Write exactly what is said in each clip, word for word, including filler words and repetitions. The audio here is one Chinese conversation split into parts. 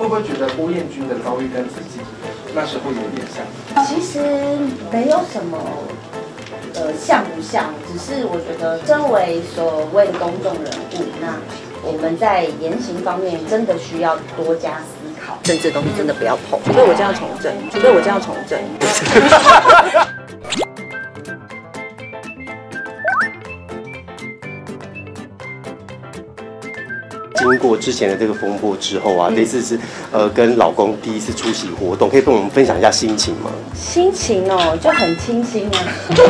会不会觉得郭彦均的遭遇跟自己那时候有点像？ 其实没有什么呃像不像，只是我觉得身为所谓的公众人物，那我们在言行方面真的需要多加思考。政治的东西真的不要碰，除非我将要从政，除非我将要从政。 经过之前的这个风波之后啊，这次是呃跟老公第一次出席活动，可以跟我们分享一下心情吗？ 心情哦，就很清新啊。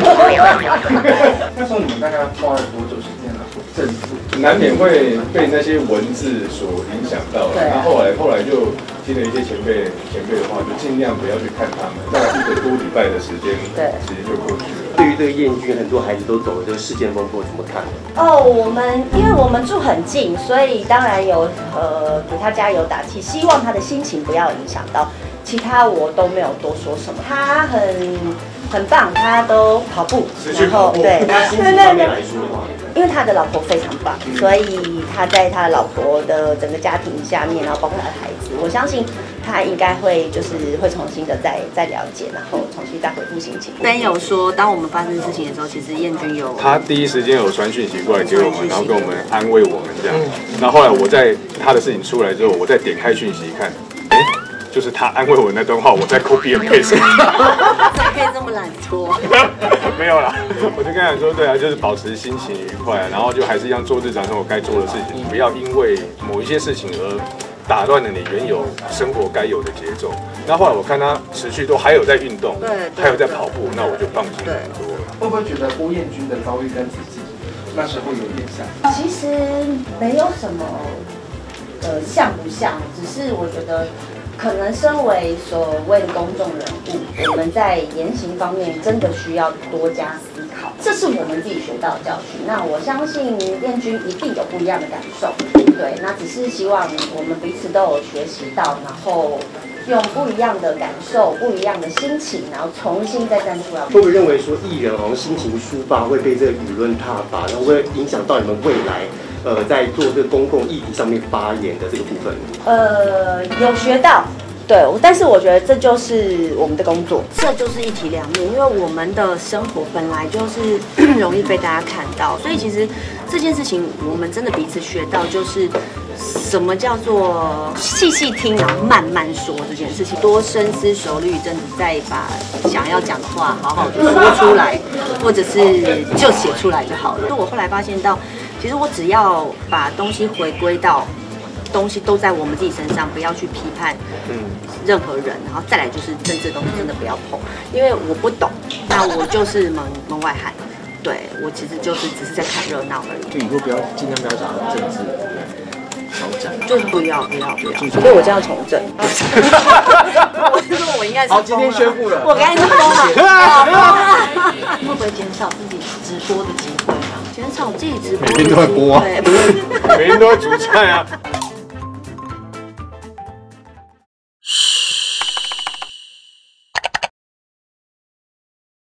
那时候你们大概花了多久时间来做政治？ 难免会被那些文字所影响到。那后来后来就听了一些前辈前辈的话，就尽量不要去看他们。大概一个多礼拜的时间，对，时间就过去了。 对于这个彦均，很多孩子都走了这个事件风波，怎么看？ 哦，我们因为我们住很近，所以当然有呃给他加油打气，希望他的心情不要影响到。其他我都没有多说什么，他很很棒，他都跑步，然后对， 心情方面来说的话， 因为他的老婆非常棒，所以他在他的老婆的整个家庭下面，然后包括他的孩子，我相信他应该会就是会重新的再再了解，然后重新再恢复心情。Ben有说，当我们发生事情的时候，其实彦均有他第一时间有传讯息过来给我们，然后跟我们安慰我们这样。然后后来我在他的事情出来之后，我再点开讯息看，哎，就是他安慰我那段话，我在 copy and paste。 怎么可以这么懒惰？ 没有啦，我就跟他说，对啊，就是保持心情愉快，然后就还是一样做日常生活该做的事情，不要因为某一些事情而打乱了你原有生活该有的节奏。那后来我看他持续都还有在运动，对，还有在跑步，那我就放心很多了。 会不会觉得郭彦均的遭遇跟自己那时候有点像？ 其实没有什么呃像不像，只是我觉得。可能身为所谓的公众人物，我们在言行方面真的需要多加思考，这是我们自己学到的教训。那我相信彦均一定有不一样的感受，对，那只是希望我们彼此都有学习到，然后用不一样的感受、不一样的心情，然后重新再站出来。 会不会认为说艺人好像心情抒发会被这个舆论挞伐，然后会影响到你们未来？呃，在做这个公共议题上面发言的这个部分， 呃，有学到，对，但是我觉得这就是我们的工作，这就是一体两面，因为我们的生活本来就是容易被大家看到，所以其实这件事情我们真的彼此学到，就是什么叫做细细听，然后慢慢说这件事情，多深思熟虑，真的再把想要讲的话好好的说出来，或者是就写出来就好了。就我后来发现到。其实我只要把东西回归到东西都在我们自己身上，不要去批判任何人，然后再来就是政治的东西真的不要碰，因为我不懂，那我就是门门外汉，对我其实就是只是在看热闹而已。 就以后不要尽量不要讲政治挑战， 就是不要不要不要，除非我将要从政。我是说我应该是好，今天宣布了， 我刚才是疯了，会不会减少自己直播的机会啊？减少自己直播， 每天都会播啊， 每天都会煮菜啊。